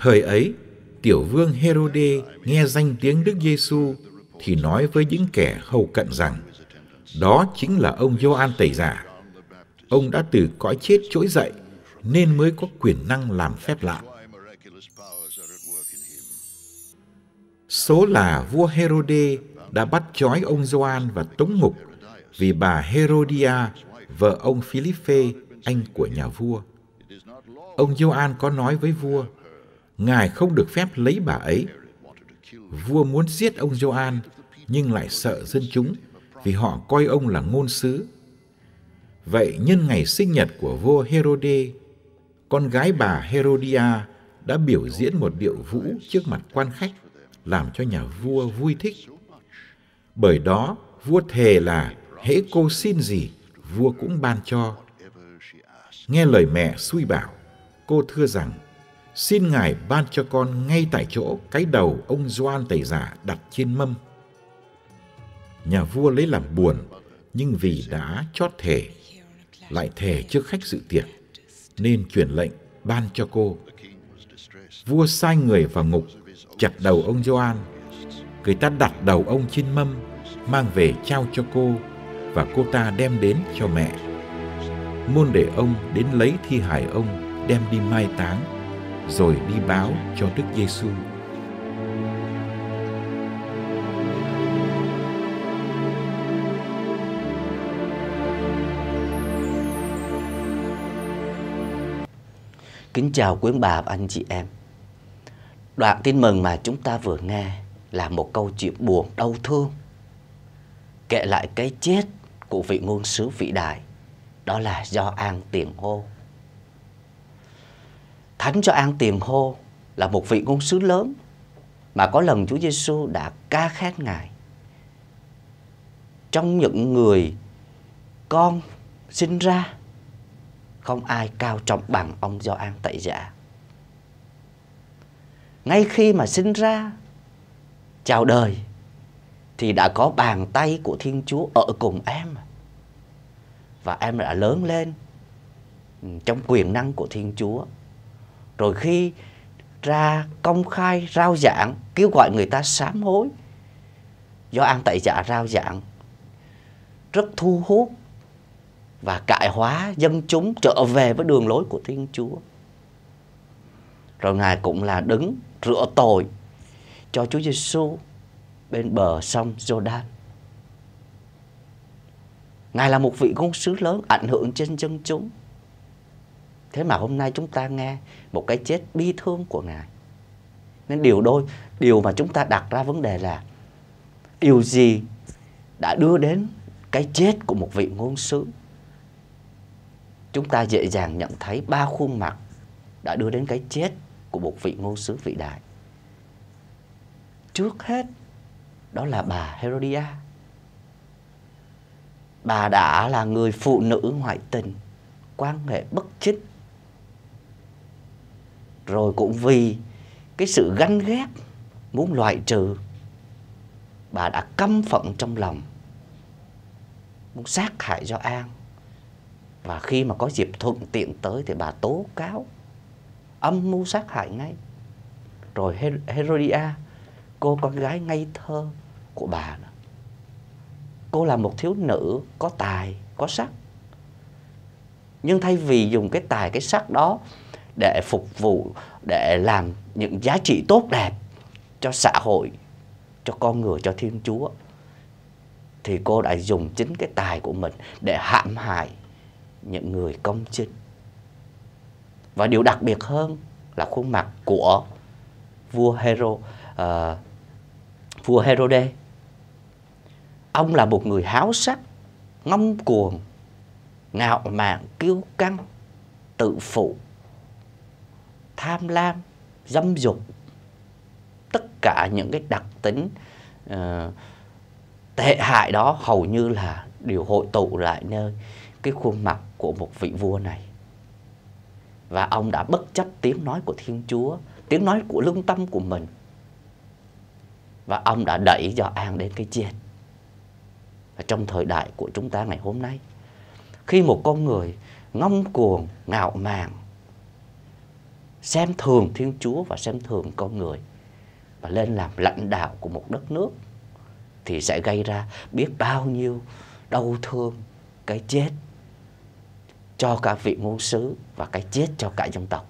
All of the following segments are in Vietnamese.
Thời ấy, tiểu vương Herode nghe danh tiếng Đức Giêsu thì nói với những kẻ hầu cận rằng đó chính là ông Gioan Tẩy Giả. Ông đã từ cõi chết trỗi dậy nên mới có quyền năng làm phép lạ. Số là vua Herode đã bắt trói ông Gioan và tống ngục vì bà Herodia, vợ ông Philippe, anh của nhà vua. Ông Gioan có nói với vua, ngài không được phép lấy bà ấy. Vua muốn giết ông Gioan nhưng lại sợ dân chúng vì họ coi ông là ngôn sứ. Vậy nhân ngày sinh nhật của vua Herode, con gái bà Herodia đã biểu diễn một điệu vũ trước mặt quan khách, làm cho nhà vua vui thích. Bởi đó, vua thề là hễ cô xin gì, vua cũng ban cho. Nghe lời mẹ xui bảo, cô thưa rằng, xin ngài ban cho con ngay tại chỗ cái đầu ông Gioan Tẩy Giả đặt trên mâm. Nhà vua lấy làm buồn, nhưng vì đã chót thề, lại thề trước khách dự tiệc, nên truyền lệnh ban cho cô. Vua sai người vào ngục, chặt đầu ông Gioan. Người ta đặt đầu ông trên mâm, mang về trao cho cô, và cô ta đem đến cho mẹ. Môn để ông đến lấy thi hài ông, đem đi mai táng, rồi đi báo cho Đức Giêsu. Kính chào quý bà và anh chị em. Đoạn tin mừng mà chúng ta vừa nghe là một câu chuyện buồn đau thương, kể lại cái chết của vị ngôn sứ vĩ đại, đó là Gioan Tiền Hô. Thánh Gioan Tiền Hô là một vị ngôn sứ lớn mà có lần Chúa Giêsu đã ca khét Ngài. Trong những người con sinh ra, không ai cao trọng bằng ông Gioan Tẩy Giả. Ngay khi mà sinh ra, chào đời, thì đã có bàn tay của Thiên Chúa ở cùng em. Và em đã lớn lên trong quyền năng của Thiên Chúa. Rồi khi ra công khai rao giảng, kêu gọi người ta sám hối, Gioan Tẩy Giả rao giảng rất thu hút và cải hóa dân chúng trở về với đường lối của Thiên Chúa. Rồi Ngài cũng là đứng rửa tội cho Chúa Giêsu bên bờ sông Giô-đan. Ngài là một vị ngôn sứ lớn ảnh hưởng trên dân chúng. Thế mà hôm nay chúng ta nghe một cái chết bi thương của Ngài. Nên điều mà chúng ta đặt ra vấn đề là điều gì đã đưa đến cái chết của một vị ngôn sứ? Chúng ta dễ dàng nhận thấy ba khuôn mặt đã đưa đến cái chết của một vị ngôn sứ vĩ đại. Trước hết, đó là bà Herodia. Bà đã là người phụ nữ ngoại tình, quan hệ bất chính. Rồi cũng vì cái sự ganh ghét, muốn loại trừ, bà đã căm phẫn trong lòng, muốn sát hại Gioan. Và khi mà có dịp thuận tiện tới thì bà tố cáo, âm mưu sát hại ngay. Rồi Herodia, cô con gái ngây thơ của bà, cô là một thiếu nữ có tài, có sắc. Nhưng thay vì dùng cái tài, cái sắc đó để phục vụ, để làm những giá trị tốt đẹp cho xã hội, cho con người, cho Thiên Chúa, thì cô đã dùng chính cái tài của mình để hãm hại những người công chính. Và điều đặc biệt hơn là khuôn mặt của vua Herode. Ông là một người háo sắc, ngông cuồng, ngạo mạn, kiêu căng, tự phụ, tham lam, dâm dục. Tất cả những cái đặc tính tệ hại đó hầu như là đều hội tụ lại nơi cái khuôn mặt của một vị vua này. Và ông đã bất chấp tiếng nói của Thiên Chúa, tiếng nói của lương tâm của mình, và ông đã đẩy Gioan đến cái chết. Và trong thời đại của chúng ta ngày hôm nay, khi một con người ngông cuồng, ngạo mạn, xem thường Thiên Chúa và xem thường con người và lên làm lãnh đạo của một đất nước, thì sẽ gây ra biết bao nhiêu đau thương, cái chết cho cả vị ngôn sứ và cái chết cho cả dân tộc.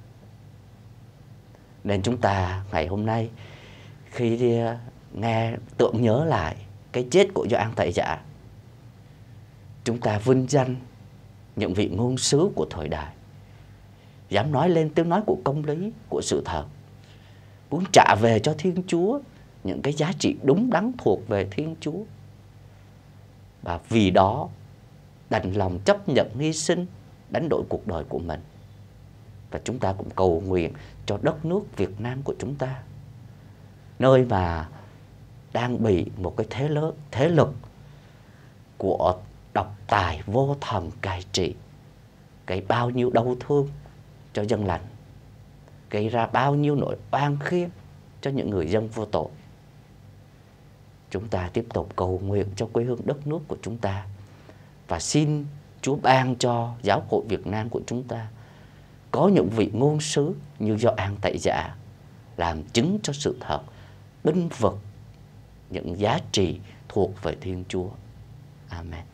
Nên chúng ta ngày hôm nay khi đi nghe tưởng nhớ lại cái chết của Gioan Tẩy Giả, chúng ta vinh danh những vị ngôn sứ của thời đại, dám nói lên tiếng nói của công lý, của sự thật, muốn trả về cho Thiên Chúa những cái giá trị đúng đắn thuộc về Thiên Chúa. Và vì đó đành lòng chấp nhận hy sinh, đánh đổi cuộc đời của mình. Và chúng ta cũng cầu nguyện cho đất nước Việt Nam của chúng ta, nơi mà đang bị một cái thế lực của độc tài vô thần cai trị, gây bao nhiêu đau thương cho dân lành, gây ra bao nhiêu nỗi oan khiên cho những người dân vô tội. Chúng ta tiếp tục cầu nguyện cho quê hương đất nước của chúng ta, và xin Chúa ban cho giáo hội Việt Nam của chúng ta có những vị ngôn sứ như Gioan Tẩy Giả, làm chứng cho sự thật, binh vực những giá trị thuộc về Thiên Chúa. Amen.